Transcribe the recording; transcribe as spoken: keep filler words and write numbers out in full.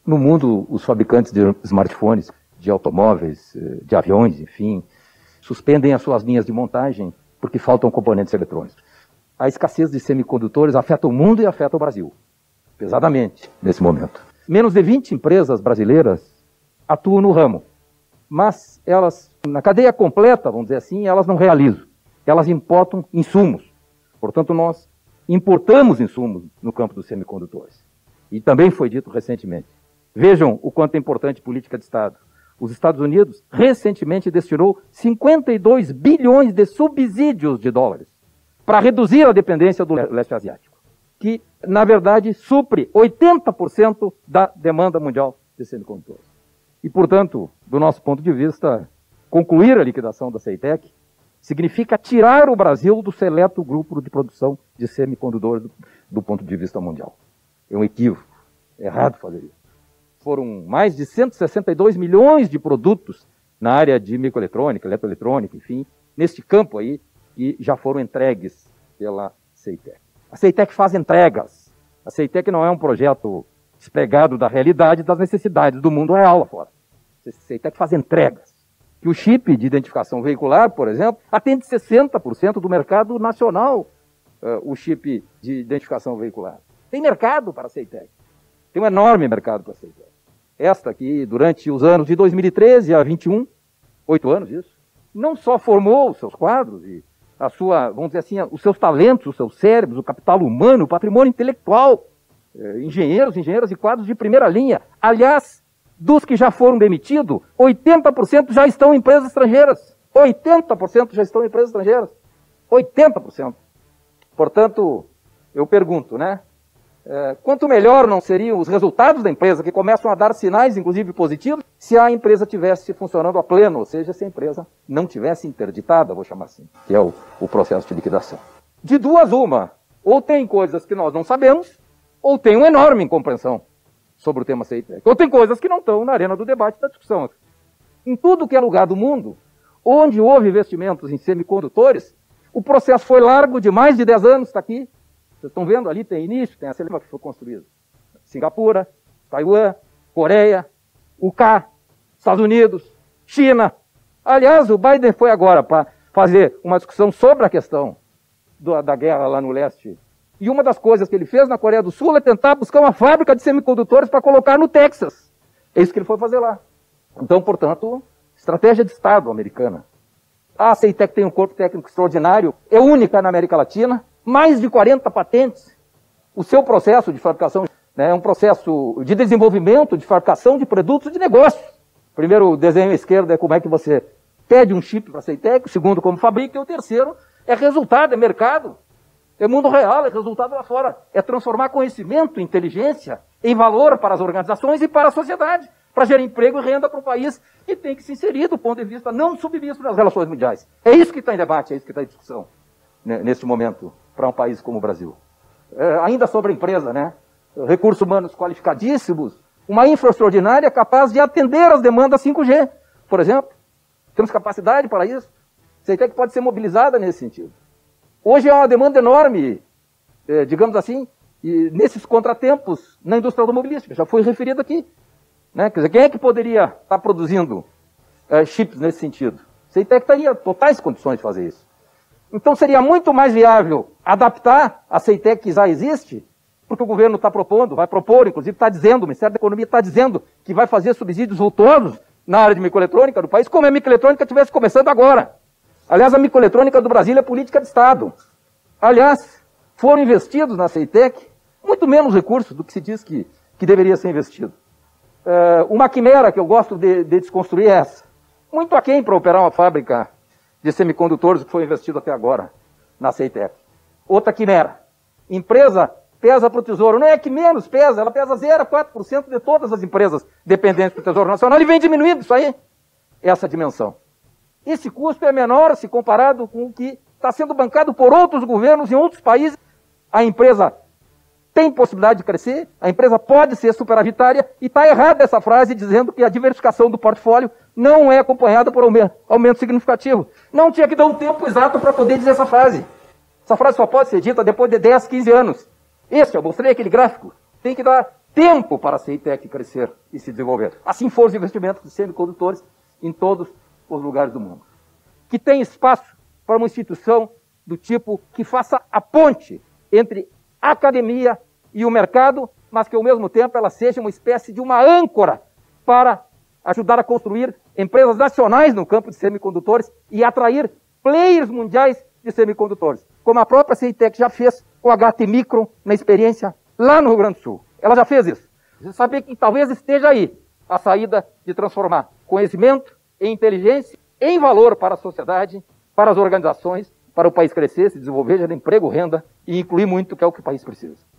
No mundo, os fabricantes de smartphones, de automóveis, de aviões, enfim, suspendem as suas linhas de montagem porque faltam componentes eletrônicos. A escassez de semicondutores afeta o mundo e afeta o Brasil, pesadamente, nesse momento. Menos de vinte empresas brasileiras atuam no ramo, mas elas, na cadeia completa, vamos dizer assim, elas não realizam. Elas importam insumos. Portanto, nós importamos insumos no campo dos semicondutores. E também foi dito recentemente. Vejam o quanto é importante política de Estado. Os Estados Unidos recentemente destinou cinquenta e dois bilhões de subsídios de dólares para reduzir a dependência do leste asiático, que, na verdade, supre oitenta por cento da demanda mundial de semicondutores. E, portanto, do nosso ponto de vista, concluir a liquidação da CEITEC significa tirar o Brasil do seleto grupo de produção de semicondutores do, do ponto de vista mundial. É um equívoco, é errado fazer isso. Foram mais de cento e sessenta e dois milhões de produtos na área de microeletrônica, eletroeletrônica, enfim, neste campo aí, que já foram entregues pela CEITEC. A CEITEC faz entregas. A CEITEC não é um projeto despegado da realidade das necessidades do mundo real lá fora. A CEITEC faz entregas. Que o chip de identificação veicular, por exemplo, atende sessenta por cento do mercado nacional, uh, o chip de identificação veicular. Tem mercado para a CEITEC. Tem um enorme mercado para a CEITEC. Esta aqui, durante os anos de dois mil e treze a vinte e um, oito anos isso, não só formou os seus quadros e a sua, vamos dizer assim, os seus talentos, os seus cérebros, o capital humano, o patrimônio intelectual, eh, engenheiros, engenheiras e quadros de primeira linha. Aliás, dos que já foram demitidos, oitenta por cento já estão em empresas estrangeiras. oitenta por cento já estão em empresas estrangeiras. oitenta por cento. Portanto, eu pergunto, né? É, quanto melhor não seriam os resultados da empresa, que começam a dar sinais, inclusive positivos, se a empresa tivesse funcionando a pleno, ou seja, se a empresa não tivesse interditada, vou chamar assim, que é o, o processo de liquidação. De duas, uma. Ou tem coisas que nós não sabemos, ou tem uma enorme incompreensão sobre o tema CEITEC. Ou tem coisas que não estão na arena do debate e da discussão. Em tudo que é lugar do mundo, onde houve investimentos em semicondutores, o processo foi largo, de mais de dez anos, está aqui. Vocês estão vendo ali, tem início, tem a Selema que foi construída. Singapura, Taiwan, Coreia, U K, Estados Unidos, China. Aliás, o Biden foi agora para fazer uma discussão sobre a questão do, da guerra lá no leste. E uma das coisas que ele fez na Coreia do Sul é tentar buscar uma fábrica de semicondutores para colocar no Texas. É isso que ele foi fazer lá. Então, portanto, estratégia de Estado americana. A CEITEC tem um corpo técnico extraordinário, é única na América Latina, mais de quarenta patentes. O seu processo de fabricação, né, é um processo de desenvolvimento, de fabricação de produtos de negócio. Primeiro, o desenho à esquerda é como é que você pede um chip para a CEITEC, o segundo, como fabrica, e o terceiro é resultado, é mercado. É mundo real, é resultado lá fora. É transformar conhecimento, inteligência em valor para as organizações e para a sociedade, para gerar emprego e renda para o país, e tem que se inserir do ponto de vista não submisso nas relações mundiais. É isso que está em debate, é isso que está em discussão, né, neste momento, para um país como o Brasil. É, ainda sobre a empresa, né? Recursos humanos qualificadíssimos, uma infra extraordinária capaz de atender as demandas cinco G, por exemplo. Temos capacidade para isso. A CEITEC pode ser mobilizada nesse sentido. Hoje há uma demanda enorme, eh, digamos assim, e nesses contratempos na indústria automobilística, já foi referido aqui. Né? Quer dizer, quem é que poderia estar produzindo eh, chips nesse sentido? A CEITEC teria totais condições de fazer isso. Então seria muito mais viável adaptar a CEITEC que já existe, porque o governo está propondo, vai propor, inclusive está dizendo, o Ministério da Economia está dizendo que vai fazer subsídios vultosos na área de microeletrônica do país, como a microeletrônica estivesse começando agora. Aliás, a microeletrônica do Brasil é política de Estado. Aliás, foram investidos na CEITEC muito menos recursos do que se diz que, que deveria ser investido. É, uma quimera que eu gosto de, de desconstruir é essa. Muito aquém para operar uma fábrica de semicondutores que foi investido até agora na CEITEC. Outra quimera. Empresa pesa para o Tesouro. Não é que menos pesa, ela pesa zero vírgula quatro por cento de todas as empresas dependentes do Tesouro Nacional e vem diminuindo isso aí, essa dimensão. Esse custo é menor se comparado com o que está sendo bancado por outros governos em outros países. A empresa tem possibilidade de crescer, a empresa pode ser superavitária, e está errada essa frase dizendo que a diversificação do portfólio não é acompanhada por aumento, aumento significativo. Não tinha que dar um tempo exato para poder dizer essa frase. Essa frase só pode ser dita depois de dez, quinze anos. Esse, eu mostrei aquele gráfico, tem que dar tempo para a CEITEC crescer e se desenvolver. Assim foram os investimentos de semicondutores em todos os lugares do mundo. Que tem espaço para uma instituição do tipo que faça a ponte entre a academia e o mercado, mas que ao mesmo tempo ela seja uma espécie de uma âncora para ajudar a construir empresas nacionais no campo de semicondutores e atrair players mundiais de semicondutores, como a própria CEITEC já fez com a H T Micron na experiência lá no Rio Grande do Sul. Ela já fez isso. Você sabe que talvez esteja aí a saída de transformar conhecimento em inteligência em valor para a sociedade, para as organizações, para o país crescer, se desenvolver, gerar emprego, renda e incluir muito, que é o que o país precisa.